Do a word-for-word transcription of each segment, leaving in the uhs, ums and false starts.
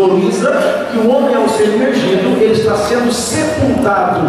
simboliza que o homem, ao ser imergido, ele está sendo sepultado.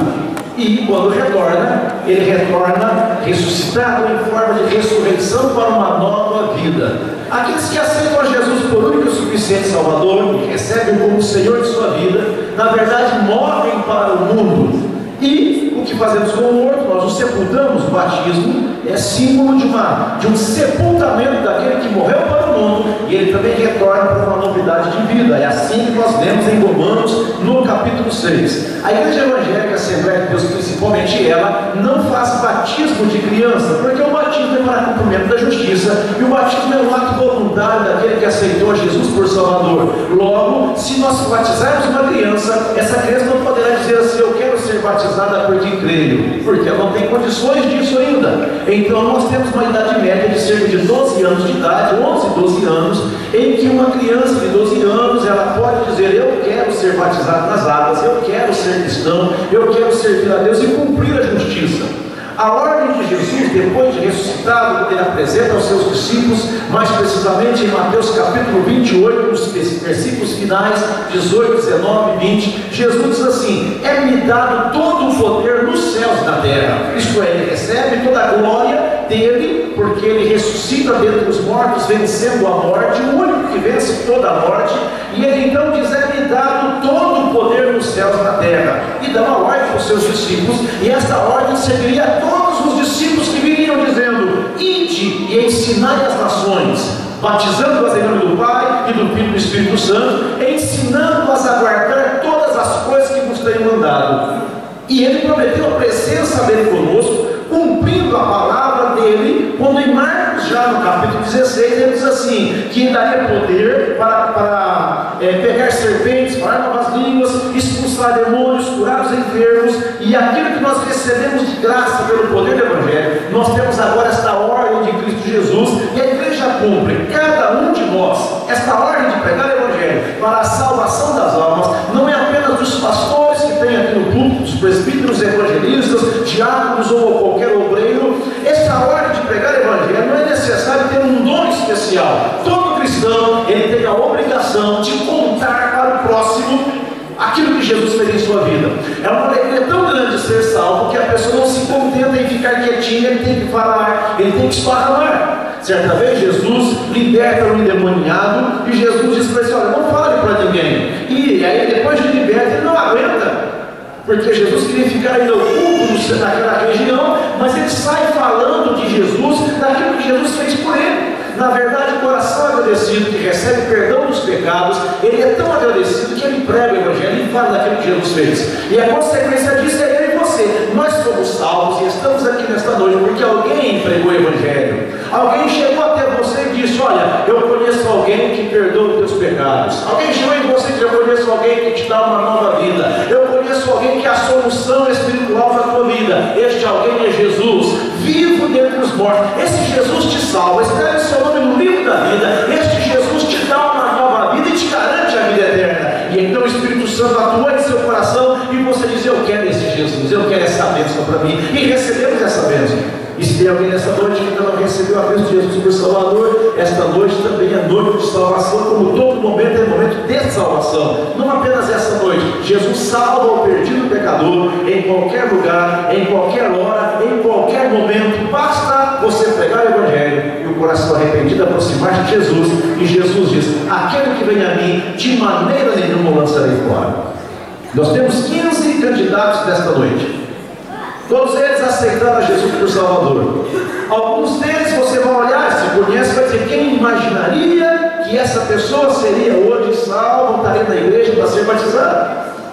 E quando retorna, ele retorna ressuscitado em forma de ressurreição para uma nova vida. Aqueles que aceitam a Jesus por único e suficiente Salvador, e recebem como Senhor de sua vida, na verdade morrem para o mundo. E o que fazemos com o morto? Nós o sepultamos. O batismo é símbolo de, uma, de um sepultamento daquele que morreu para o mundo, e ele também retorna para uma novidade de vida. É assim que nós lemos em Romanos, no capítulo seis. A Igreja Evangélica, a Assembleia de Deus, principalmente ela, não faz batismo de criança, porque o batismo é para cumprimento da justiça, e o batismo é um ato voluntário daquele que aceitou Jesus por Salvador. Logo, se nós batizarmos uma criança, essa criança não poderá dizer assim: eu quero ser batizada porque creio, porque ela não tem condições disso ainda. Então nós temos uma idade média de cerca de doze anos de idade, onze, doze anos, em que uma criança de doze anos, ela pode dizer: eu quero ser batizado nas águas, eu quero ser cristão, eu quero servir a Deus e cumprir a justiça. A ordem de Jesus, depois de ressuscitado, quando ele apresenta aos seus discípulos, mais precisamente em Mateus capítulo vinte e oito, nos versículos finais, dezoito, dezenove e vinte, Jesus diz assim: é-me dado todo o poder nos céus e na terra. Isto é, ele recebe toda a glória dele, porque ele ressuscita dentre os mortos, vencendo a morte, o único que vence toda a morte. E ele então diz: é-me dado todo o poder nos céus e na terra. E dá uma ordem para os seus discípulos, e essa ordem seguiria a todos os discípulos que viriam dizendo: ide e ensinai as nações, batizando-as em nome do Pai e do Filho e do Espírito Santo, ensinando-as a guardar todas as coisas que vos tenho mandado. E ele prometeu a presença dele conosco, cumprindo a palavra dele, quando em Marcos, já no capítulo dezesseis, ele diz assim: que ele daria poder para, para é, pegar serpentes, falar novas línguas, expulsar demônios, curar os enfermos. E aquilo que nós recebemos de graça pelo poder do Evangelho, nós temos agora esta ordem de Cristo Jesus, e a igreja cumpre, cada um de nós, esta ordem de pregar o Evangelho para a salvação das almas. Não é apenas dos pastores que tem aqui no púlpito, dos presbíteros, evangelistas, diáconos ou qualquer obreiro. Esta ordem de pregar o Evangelho não é necessário ter um dom especial. Todo cristão, ele tem a obrigação de contar para o próximo aquilo que Jesus fez em sua vida. É uma alegria tão grande ser salvo que a pessoa não se contenta em ficar quietinha, ele tem que falar, ele tem que esparramar. Certa vez Jesus liberta um endemoniado e Jesus diz para ele: olha, não fale para ninguém. E aí depois de liberta, ele não aguenta, porque Jesus queria ficar ainda oculto naquela região, mas ele sai falando de Jesus, daquilo que Jesus fez por ele. Na verdade, o coração agradecido, que recebe perdão dos pecados, ele é tão agradecido que ele prega o Evangelho e fala daquilo que Jesus fez. E a consequência disso é eu e você. Nós somos salvos e estamos aqui nesta noite porque alguém pregou o Evangelho. Alguém chegou até você e disse: olha, eu conheço alguém que perdoa os teus pecados. Alguém chegou em você e disse: eu conheço alguém que te dá uma nova vida. Eu conheço alguém que é a solução espiritual da tua vida. Este alguém é Jesus, vivo dentre os mortos. Esse Jesus te salva, escreve seu nome no livro da vida. Este Jesus te dá uma nova vida e te garante a vida eterna. E então o Espírito Santo atua em seu coração e você diz: eu quero esse Jesus, eu quero essa bênção para mim. E recebemos essa bênção. E se tem alguém nessa noite que ainda não recebeu a Cristo Jesus por Salvador, esta noite também é noite de salvação, como todo momento é momento de salvação. Não apenas essa noite. Jesus salva o perdido pecador em qualquer lugar, em qualquer hora, em qualquer momento. Basta você pregar o Evangelho e o coração arrependido aproximar de Jesus. E Jesus diz: aquele que vem a mim, de maneira nenhuma o lançarei fora. Nós temos quinze candidatos desta noite. Todos eles aceitaram a Jesus por Salvador. Alguns deles você vai olhar, se conhece, vai dizer: quem imaginaria que essa pessoa seria hoje salva, estaria na igreja para ser batizado?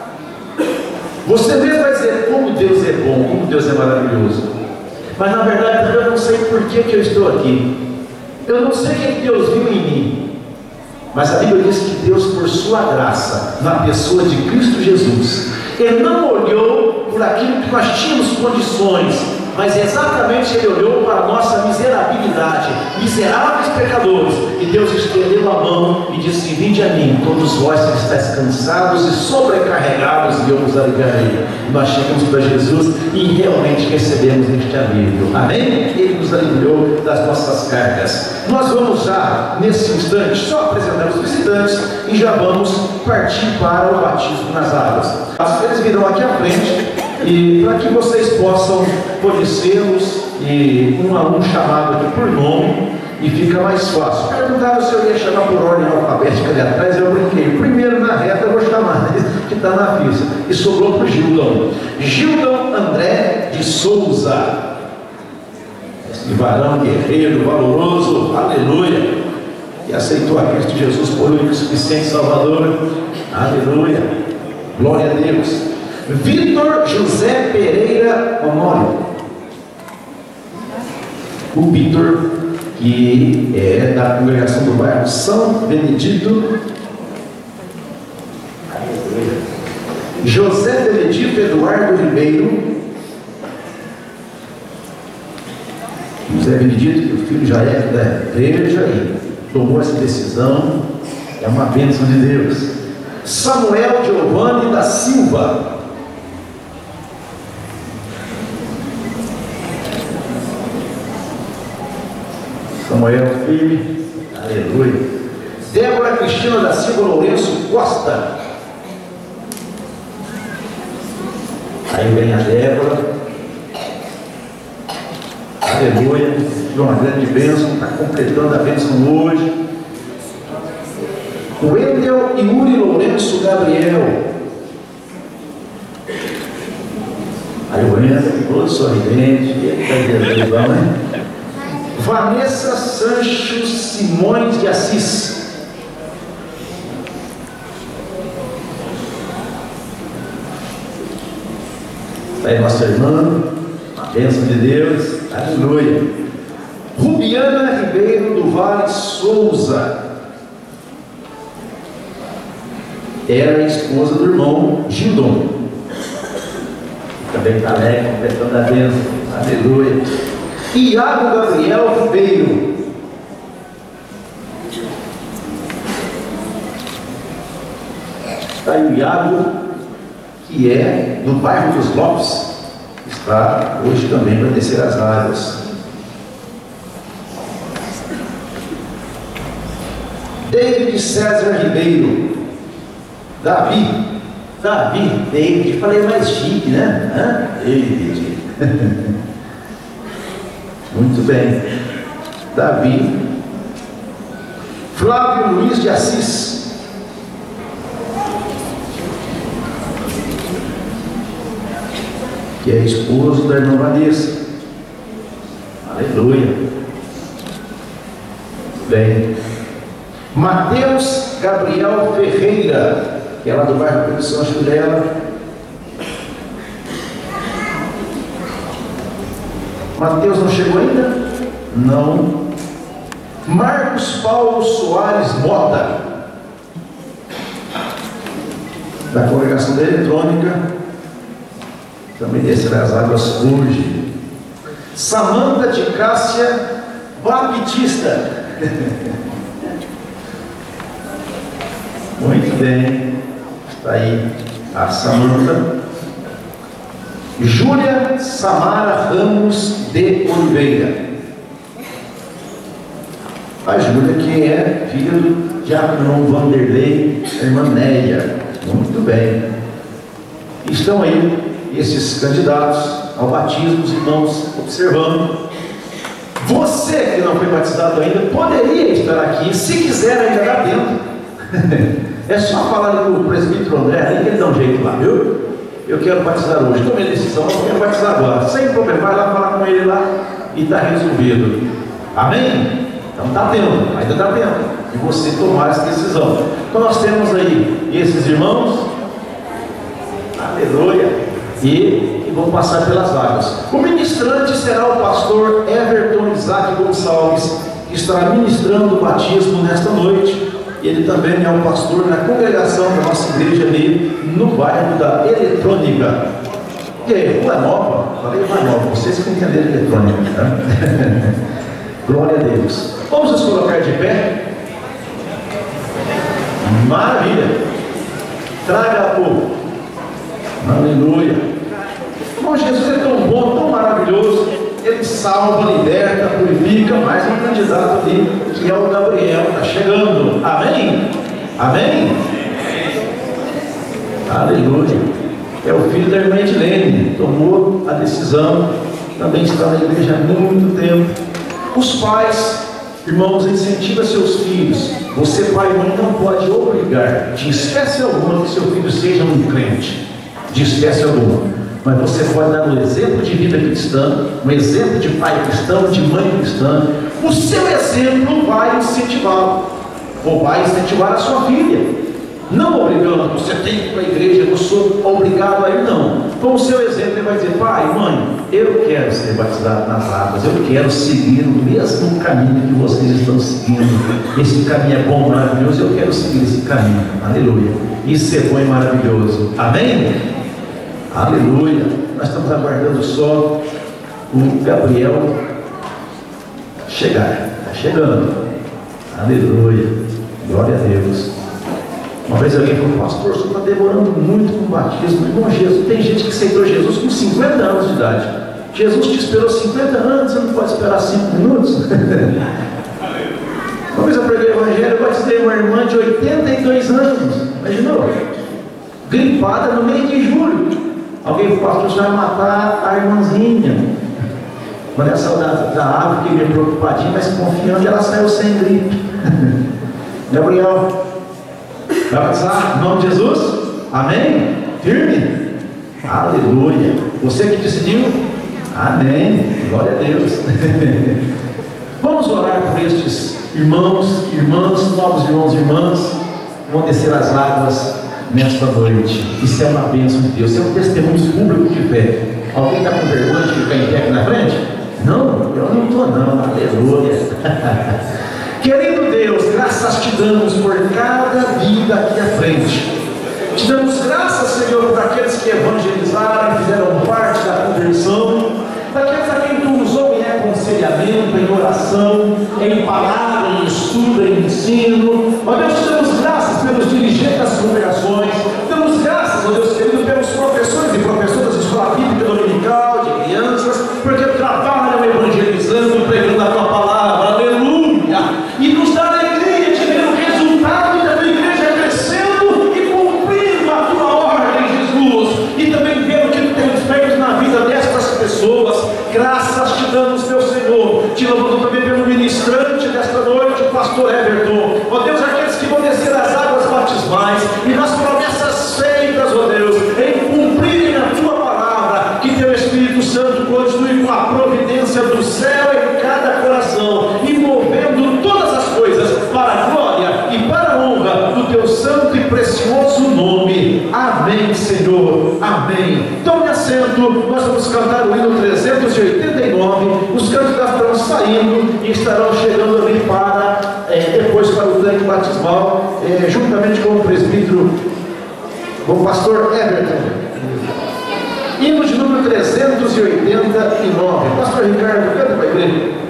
Você mesmo vai dizer: como Deus é bom, como Deus é maravilhoso. Mas na verdade eu não sei por que, que eu estou aqui. Eu não sei o que Deus viu em mim. Mas a Bíblia diz que Deus, por sua graça, na pessoa de Cristo Jesus, Ele não olhou por aquilo que nós tínhamos condições, mas exatamente Ele olhou para a nossa miserabilidade, miseráveis pecadores, e Deus estendeu a mão e disse: vinde a mim, todos vós que estáis cansados e sobrecarregados, e eu vos aliviarei. E nós chegamos para Jesus e realmente recebemos este alívio. Amém? Ele nos aliviou das nossas cargas. Nós vamos já, nesse instante, só apresentar os visitantes e já vamos partir para o batismo nas águas. Eles virão aqui à frente e para que vocês possam conhecê-los e um a um chamado aqui por nome e fica mais fácil. Perguntaram se eu ia chamar por ordem alfabética ali atrás, eu brinquei. Primeiro na reta eu vou chamar, que está na ficha. E sobrou para o Gildão. Gildão André de Souza. Esse varão guerreiro, valoroso, aleluia, que aceitou a Cristo Jesus por único e suficiente Salvador, aleluia, glória a Deus. Vitor José Pereira Honório, o Vitor, que é da congregação do bairro São Benedito, aleluia. José Benedito Eduardo Ribeiro, José Benedito, que o filho já é da igreja e tomou essa decisão, é uma bênção de Deus. Samuel Giovanni da Silva, Samuel firme, aleluia. Débora Cristina da Silva Lourenço Costa, aí vem a Débora, aleluia, de uma grande bênção, está completando a bênção hoje. Wendel e Yuri Lourenço Gabriel, aí o Wendel, todo sorridente, e vão, né? Vanessa Sancho Simões de Assis, aí nossa irmã, a bênção de Deus, aleluia. Rubiana Ribeiro do Vale Souza, era a esposa do irmão Gildon, também está alegre, completando a bênção, aleluia. Iago Gabriel Ribeiro, está aí o Iago, que é do bairro dos Lopes, está hoje também para descer as águas. David César Ribeiro, Davi, Davi, David, falei mais chique, né? Hã? David. Muito bem. Davi. Flávio Luiz de Assis, que é esposo da irmã Vanessa, aleluia. Bem. Mateus Gabriel Ferreira, que é lá do bairro Produção Churela. Mateus não chegou ainda? Não. Marcos Paulo Soares Mota, da congregação da eletrônica, também descerá as águas hoje. Samanta de Cássia Baptista, muito bem, está aí a Samanta. Júlia Samara Ramos de Oliveira, a Júlia, que é filha do diácono Vanderlei, a irmã Néia. Muito bem. Estão aí esses candidatos ao batismo, os irmãos observando. Você que não foi batizado ainda, poderia estar aqui, se quiser ainda lá dentro. É só falar com o presbítero André, aí que ele dá um jeito lá, viu? Eu quero batizar hoje, tomei a decisão, eu quero batizar agora. Sem problema, vai lá falar com ele lá e está resolvido. Amém? Então está tempo, ainda dá tempo de você tomar essa decisão. Então nós temos aí esses irmãos, aleluia, e, e vão passar pelas águas. O ministrante será o pastor Everton Isaac Gonçalves, que estará ministrando o batismo nesta noite. Ele também é um pastor na congregação da nossa igreja ali no bairro da Eletrônica. E aí, Rua Nova? Falei Rua Nova, vocês que entenderam eletrônica, tá? Glória a Deus. Vamos nos colocar de pé? Maravilha! Traga o aleluia! Bom, Jesus é tão bom, tão maravilhoso. Ele salva, liberta, purifica. Mais um candidato ali que é o Gabriel, está chegando. Amém? Amém? Aleluia. É o filho da irmã Edilene, tomou a decisão, também está na igreja há muito tempo. Os pais, irmãos, incentiva seus filhos. Você, pai e mãe, não pode obrigar de espécie alguma que seu filho seja um crente, de espécie alguma. Mas você pode dar um exemplo de vida cristã, um exemplo de pai cristão, de mãe cristã. O seu exemplo vai incentivá-lo, ou vai incentivar a sua filha. Não obrigando, você tem que ir para a igreja, eu sou obrigado a ir, não. Com o seu exemplo, ele vai dizer: pai, mãe, eu quero ser batizado nas águas, eu quero seguir o mesmo caminho que vocês estão seguindo. Esse caminho é bom, maravilhoso, eu quero seguir esse caminho. Aleluia. Isso é bom e maravilhoso. Amém? Aleluia. Nós estamos aguardando só o Gabriel chegar. Está chegando. Aleluia. Glória a Deus. Uma vez alguém falou: pastor, você está demorando muito com o batismo. Irmão, Jesus, tem gente que aceitou Jesus com cinquenta anos de idade. Jesus te esperou cinquenta anos, você não pode esperar cinco minutos? Uma vez eu preguei o evangelho, eu batizei uma irmã de oitenta e dois anos. Imaginou? Gripada no mês de julho. Alguém falou: pastor, você vai matar a irmãzinha. Quando essa da, da ave, fiquei meio preocupadinho, mas confiando, ela saiu sem gripe. Gabriel, vai batizar em nome de Jesus? Amém? Firme? Aleluia. Você que decidiu? Amém. Glória a Deus. Vamos orar por estes irmãos, irmãs, novos irmãos e irmãs que vão descer as águas nesta noite. Isso é uma bênção de Deus. Isso é um testemunho público de fé. Alguém está com vergonha de ficar em pé aqui na frente? Não, eu não estou não. Aleluia. Querido Deus, graças te damos por cada vida aqui à frente. Te damos graças, Senhor, por aqueles que evangelizaram, fizeram parte da conversão, daqueles a quem tu usou em aconselhamento, em oração, em palavra, em estudo, em ensino. Ó Deus, te damos graças pelos dirigentes das congregações, damos graças, ó Deus querido, pelos professores e professoras da escola bíblica dominical, de crianças, porque trabalham evangelizando, pregando a tua palavra. Aleluia! E nos dá alegria de ver o resultado da tua igreja crescendo e cumprindo a tua ordem, Jesus. E também ver o que tu tens feito na vida destas pessoas. Graças te damos, meu Senhor. Te louvando também pelo ministrante desta noite, o pastor Everton. Ó Deus, aqueles que vão descer as águas batismais e nas promessas feitas, ó Deus, em cumprirem a tua palavra. Que teu Espírito Santo continue com a providência do céu em cada coração e movendo todas as coisas para a glória e para a honra do teu santo e precioso nome. Amém, Senhor. Amém. Tome assento. Nós vamos cantar o hino trezentos e oitenta e nove. Os cantos estarão saindo e estarão chegando ali para é, depois para o tanque batismal, é, juntamente com o presbítero, com o pastor Everton. Hino de número trezentos e oitenta e nove. Pastor Ricardo, canta para a igreja.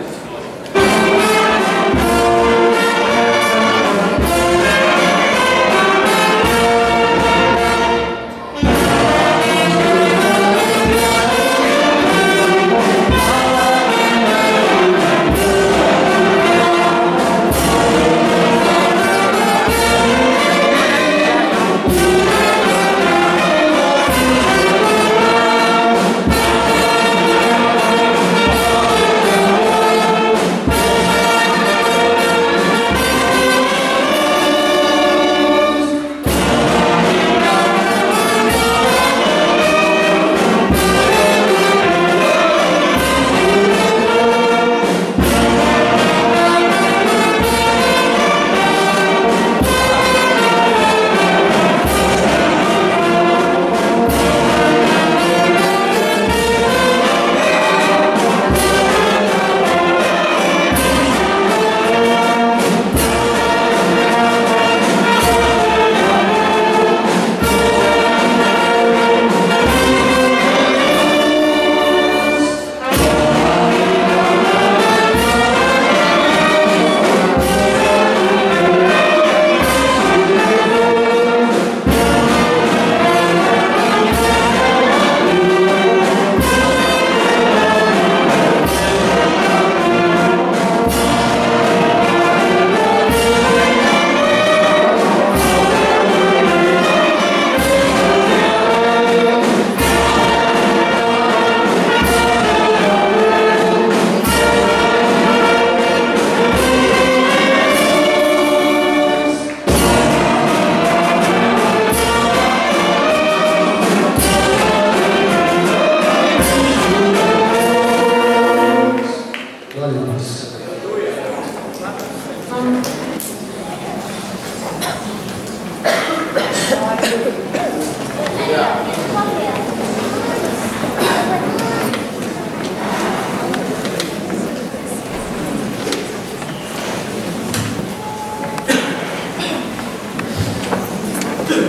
Oh,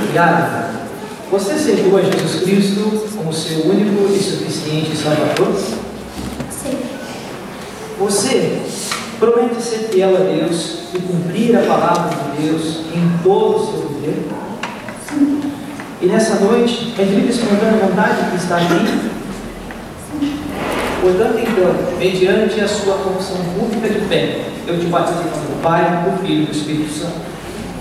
Obrigado. Você aceitou a Jesus Cristo como seu único e suficiente Salvador? Sim. Você promete ser fiel a Deus e cumprir a palavra de Deus em todo o seu viver? Sim. E nessa noite, é de livre e espontânea vontade que está aqui? Sim. Portanto, então, mediante a sua confissão pública de fé, eu te batizo em nome do Pai, do Filho e do Espírito Santo.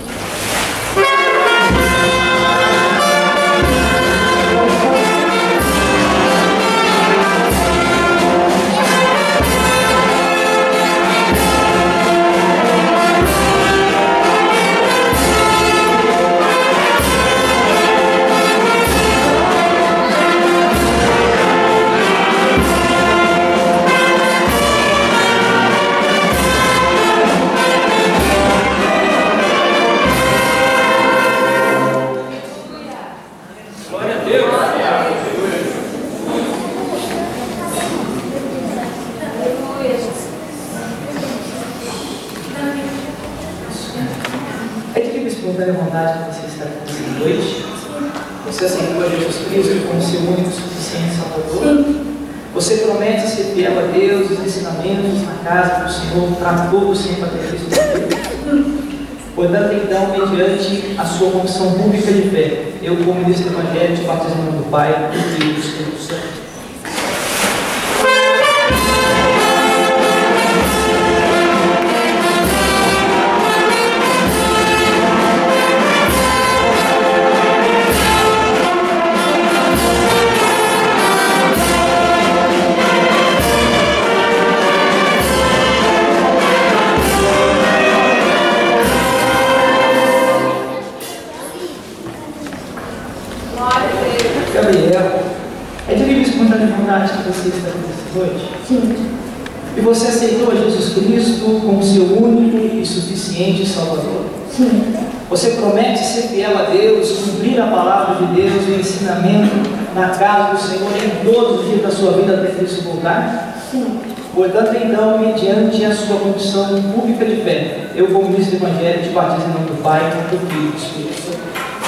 Espontânea vontade que você está aqui nessa noite. Você aceitou a Jesus Cristo como seu único e suficiente Salvador. Sim. Você promete ser fiel a Deus, os ensinamentos na casa do Senhor, para todo sempre até Cristo. Portanto, então, mediante a sua confissão pública de fé, eu, como ministro do Evangelho, te batizo em nome do Pai, do Filho e do Espírito Santo. Gabriel, é de livre e espontânea vontade que você está aqui nessa noite? Sim. E você aceitou a Jesus Cristo como seu único e suficiente Salvador? Sim. Você promete ser fiel a Deus, cumprir a palavra de Deus e o ensinamento na casa do Senhor em todos os dias da sua vida até Cristo voltar? Sim. Portanto, então, mediante a sua confissão pública de fé, eu, como ministro do Evangelho, te batizo em nome do Pai, do Filho e do Espírito Santo.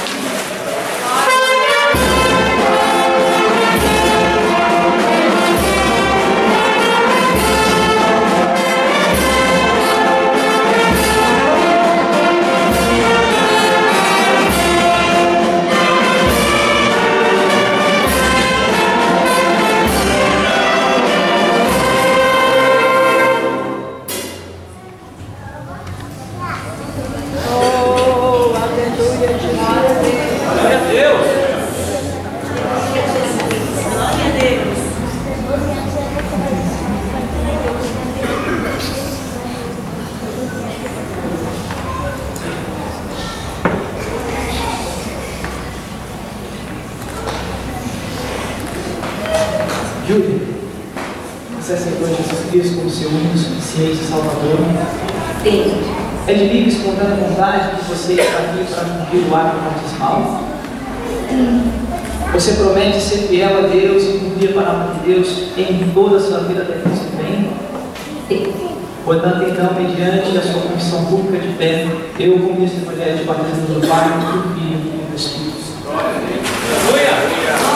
Júlio, você aceitou Jesus Cristo como seu único e suficiente Salvador? Sim. É de livre e espontânea vontade que você está aqui para cumprir o ato batismal? Sim. Você promete ser fiel a Deus e cumprir a palavra de Deus em toda a sua vida até Cristo vem? Sim. Portanto, então, mediante a sua confissão pública de fé, eu, como ministro do Evangelho, te batizo no Pai, do Filho e do Espírito Santo. Aleluia!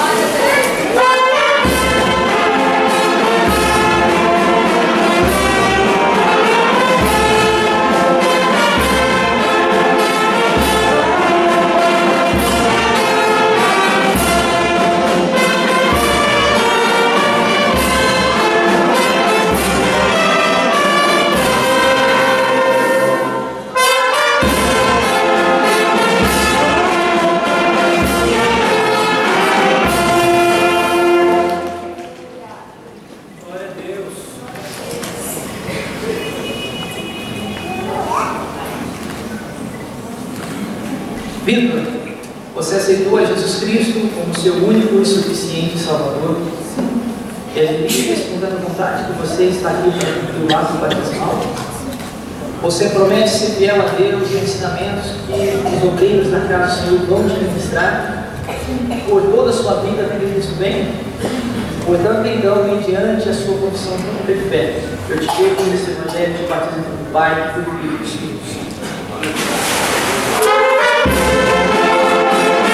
Vitor, você aceitou a Jesus Cristo como seu único e suficiente Salvador? Sim. É de livre e espontânea vontade que você está aqui para cumprir o ato batismal? Você promete ser fiel a Deus e os ensinamentos que os obreiros da casa do Senhor vão te ministrar por toda a sua vida até que Cristo venha? Portanto, então, mediante a sua confissão pública de fé, eu te pego nesse evangelho de batismo do Pai, do Filho e do Espírito Santo.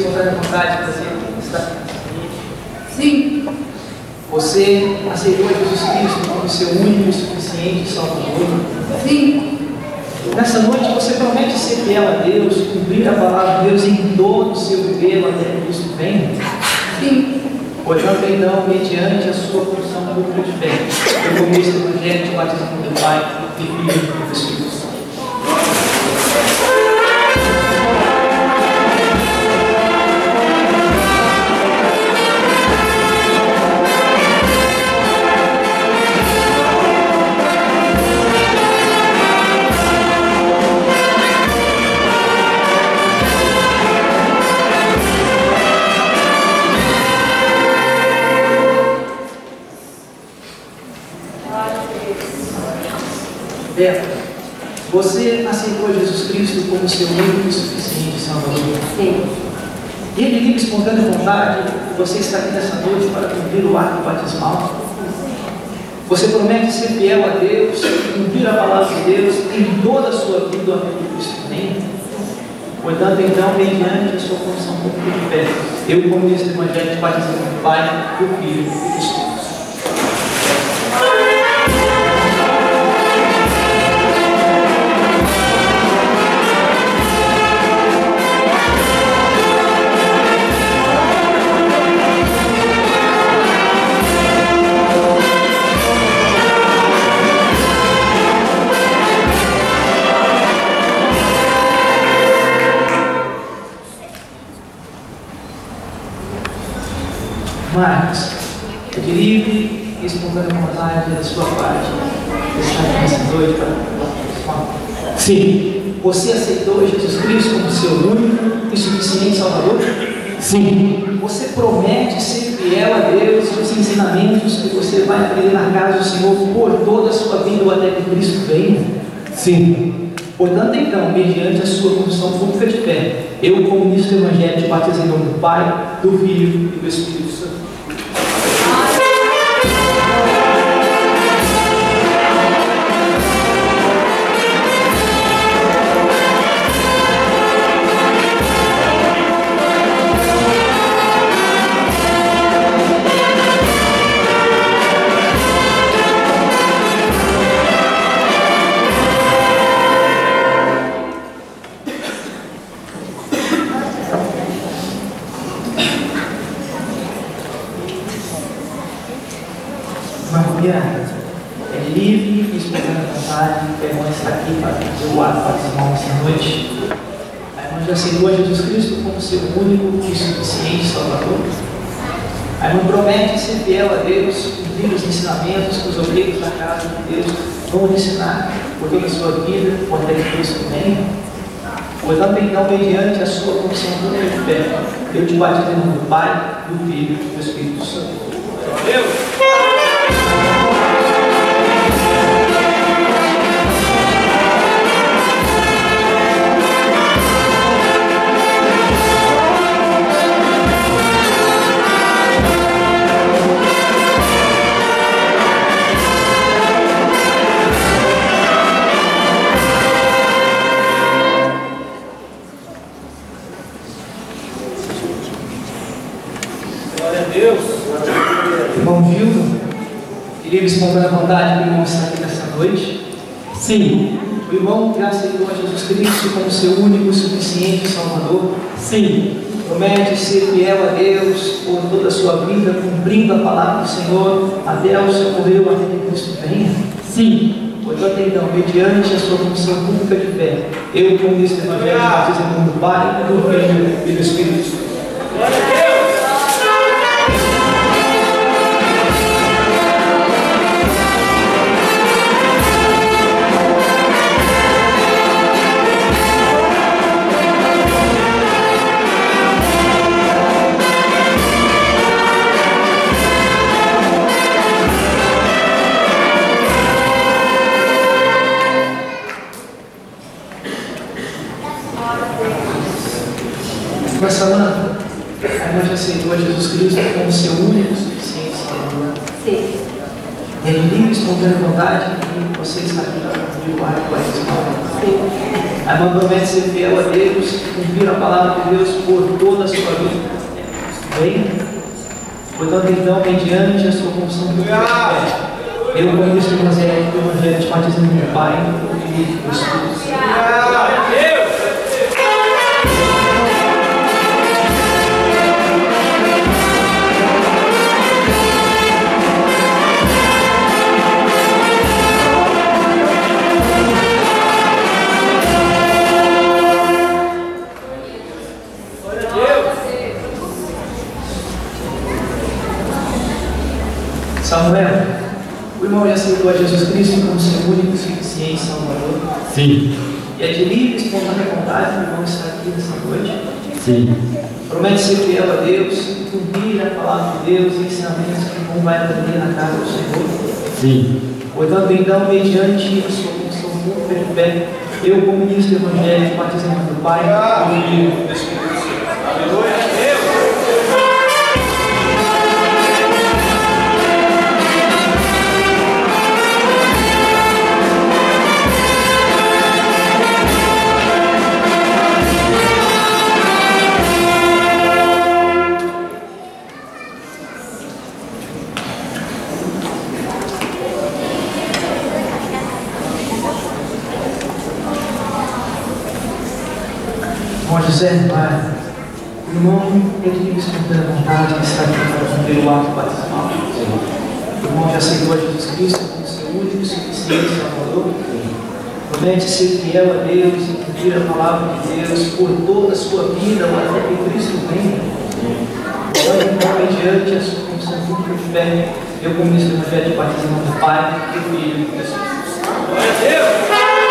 espontânea vontade que você está aqui? Sim. Você aceitou Jesus Cristo como seu único e suficiente Salvador? Sim. Nessa noite você promete ser fiel a Deus, cumprir a palavra de Deus em todo o seu viver até que Cristo venha? Sim. Portanto, então, mediante a sua função pública de fé, eu começo o evangelho de batismo do Pai, do Filho e do Espírito Santo. Você aceitou Jesus Cristo como seu único e suficiente Salvador? Sim. E ele livre espontânea vontade, você está aqui nessa noite para cumprir o ato batismal? Você promete ser fiel a Deus, cumprir a palavra de Deus em toda a sua vida até que Cristo venha? Portanto, então, mediante a sua condição pública de fé, eu comunico o evangelho de batismo do Pai, do Filho e do Espírito. Marcos, de livre e espontânea vontade da sua parte, está aqui nessa noite para Sim. Você aceitou Jesus Cristo como seu único e suficiente Salvador? Sim. Você promete ser fiel a Deus e os ensinamentos que você vai aprender na casa do Senhor por toda a sua vida até que Cristo venha? Sim. Portanto, então, mediante a sua confissão pública de fé, eu, como ministro do Evangelho, te batizo em nome do Pai, do Filho e do Espírito Santo. É livre e espontânea vontade, a irmã está aqui para fazer o ato batismal essa noite. A irmã já aceitou a Jesus Cristo como seu único e suficiente Salvador. A irmã promete ser fiel a Deus, cumprir os ensinamentos que os obreiros da casa de Deus vão ensinar por toda a sua vida, por até que Cristo venha. Portanto, então, mediante a sua confissão pública de fé, eu te batizo em nome do Pai, do Filho e do Espírito Santo. Deus! Irmão Gildo, queria espontânea vontade que o irmão está aqui nessa noite? Sim. O irmão já aceitou a Jesus Cristo como seu único e suficiente Salvador? Sim. Promete ser fiel a Deus por toda a sua vida, cumprindo a palavra do Senhor até ao seu morrer, até que Cristo venha? Sim. Portanto, então, mediante a sua função pública de fé, eu, como ministro do Evangelho, batizo em nome do Pai, do Filho e do Espírito Santo. Glória a Deus! Nessa manhã, a irmã já aceitou a Jesus Cristo como seu único e suficiente Salvador. Sim. É de livre e espontânea vontade que você está aqui para cumprir o ato batismal. A irmã promete ser fiel a Deus, cumprir a palavra de Deus por toda a sua vida. Bem? Portanto, então, mediante a sua confissão de fé, eu, como ministro do Evangelho, do Evangelho de batismo do meu Pai, e do Espírito. Samuel, o irmão já aceitou a Jesus Cristo como seu único e suficiente Salvador? Sim. E é de livre e espontânea vontade que o irmão está aqui nessa noite? Sim. Promete ser fiel a Deus, cumprir a palavra de Deus e ensinamentos que o irmão vai aprender na casa do Senhor? Sim. Portanto, então, mediante a sua função pública de fé, eu, como ministro do Evangelho, batismo do Pai, e do Filho e do Espírito Santo. Aleluia! Bom, José, Pai, o irmão é de livre e espontânea vontade que está aqui para cumprir o ato batismal. O irmão já aceitou a Jesus Cristo como seu único e suficiente Salvador. Promete ser fiel a Deus e cumprir a palavra de Deus por toda a sua vida, ou até que Cristo venha. Então, mediante a sua confissão pública de fé, eu, como ministro do Evangelho de batismo do Pai, e do Filho e do Espírito Santo. Glória a Deus!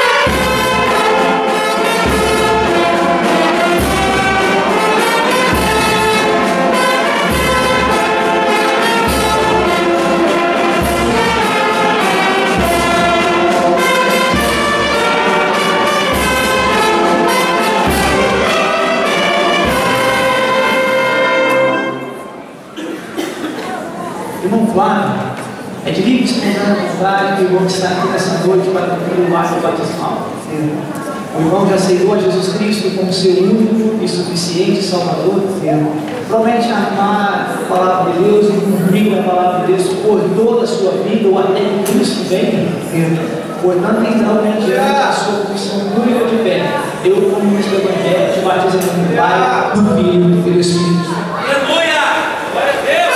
Irmão Flávio, é de livre e espontânea vontade que o irmão está aqui nessa noite para cumprir o ato batismal? Sim. O irmão já aceitou a Jesus Cristo como seu único e suficiente Salvador? Sim. Promete amar a palavra de Deus e cumprir a palavra de Deus por toda a sua vida ou até que Cristo venha? Sim. Portanto, então, mediante a sua confissão pública de fé, eu, como ministro do Evangelho, te batizo em nome do Pai, do Filho e do Espírito Santo. Aleluia! Glória a Deus!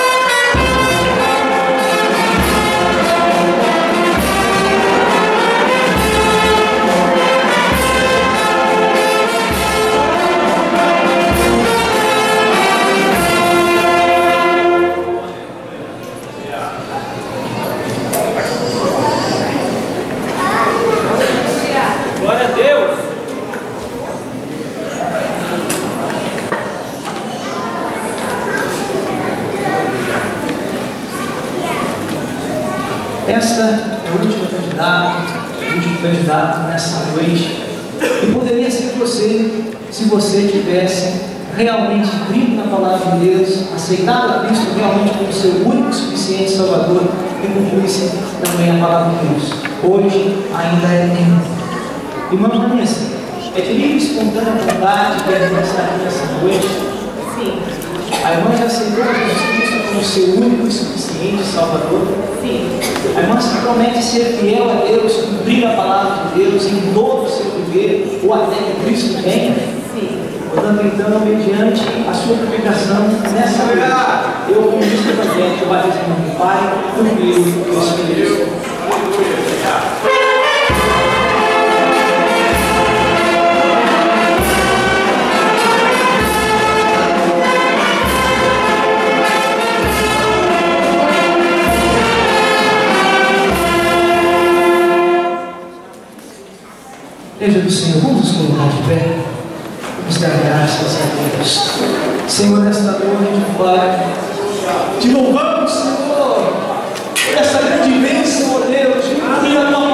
Glória a Deus! Esta é a última candidata, o último candidato nessa noite. E poderia ser você, se você tivesse realmente crido na palavra de Deus, aceitado a Cristo realmente como seu único e suficiente Salvador e cumprisse também a palavra de Deus. Hoje ainda é tempo. Irmãos, Vanessa, é de livre e espontânea vontade que a irmã está aqui nessa noite? Sim. A irmã já aceitou Jesus Cristo como seu único e suficiente Salvador? Sim. A irmã se promete ser fiel a Deus, cumprir a palavra de Deus em todo o seu viver, ou até que Cristo venha? Sim. Portanto, então, mediante a sua publicação nessa noite, eu, como ministro do Evangelho, eu batizo em nome do Pai, do Filho e do Espírito Santo. Igreja do Senhor, vamos nos colocar de pé, vamos dar graças a Deus. Senhor, nesta noite, Pai, te louvamos, Senhor, por essa grande bênção, ó Deus, de cumprir a tua